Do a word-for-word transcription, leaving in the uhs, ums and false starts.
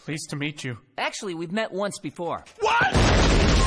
Pleased to meet you. Actually, we've met once before. What?